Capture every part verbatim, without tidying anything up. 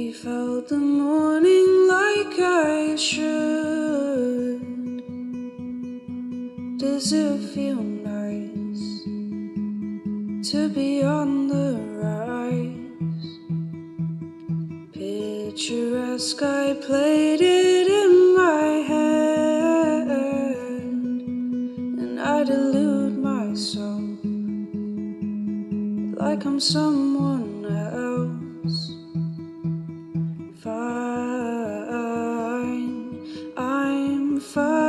leave out the morning like I should? Does it feel nice to be on the rise? Picturesque, I played it in my head, and I delude myself like I'm someone else. Fine, I'm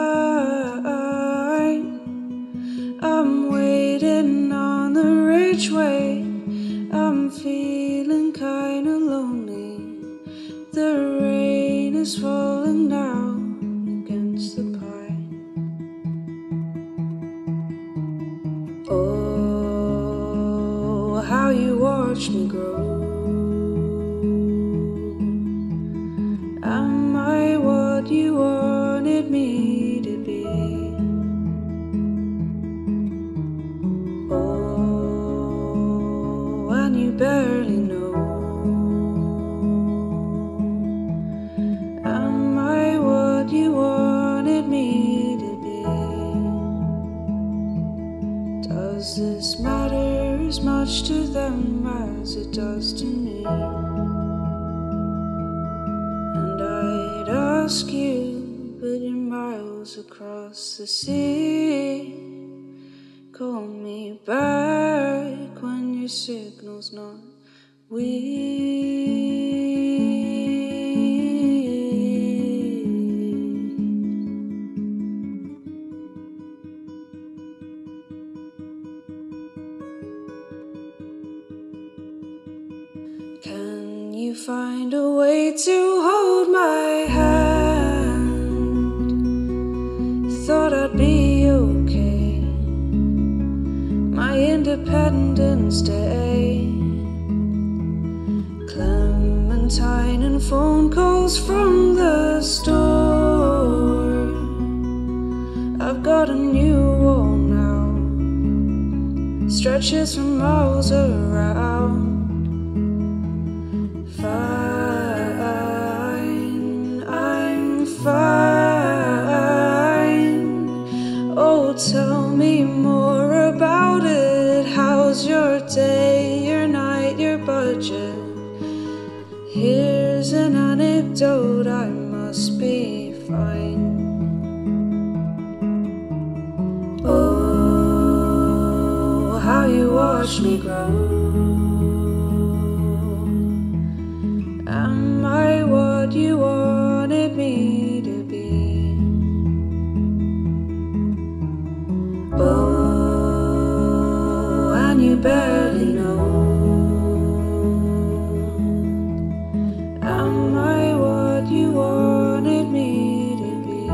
fine. I'm waiting on the ridgeway. I'm feeling kinda lonely. The rain is falling down against the pine. Oh, how you watched me grow. Am I what you wanted me to be? Oh, and you barely know. Am I what you wanted me to be? Does this matter as much to them as it does to me? And I'd ask you, but you're miles across the sea. Call me back when your signal's not weak. Can you find a way to hold my hand? Thought I'd be okay, my Independence Day. Clementine and phone calls from the store. I've got a new wall now, stretches for miles around. Fine, I'm fine. Oh, tell me more about it. How's your day, your night, your budget? Here's an anecdote, I must be fine. Oh, how you watched me grow. Am I what you wanted me to be? Oh, and you barely know. Am I what you wanted me to be?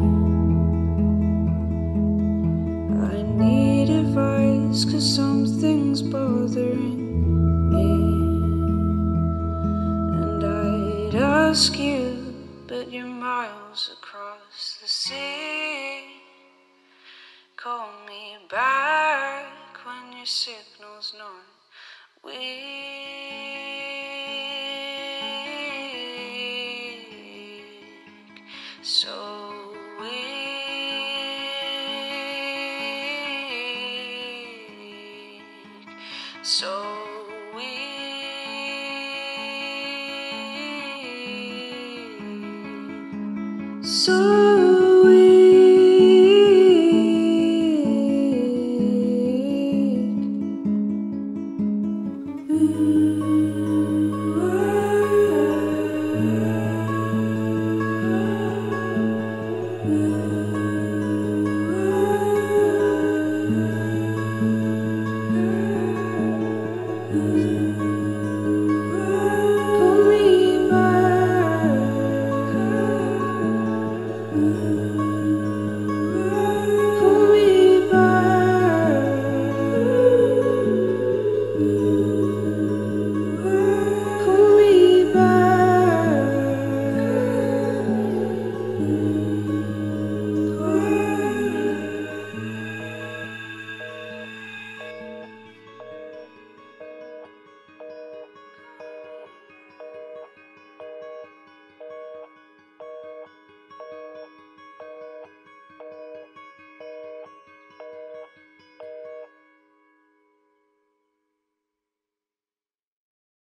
I need advice, 'cause something's bothering me. Ask you, but you're miles across the sea. Call me back when your signal's not weak. So weak, so weak. So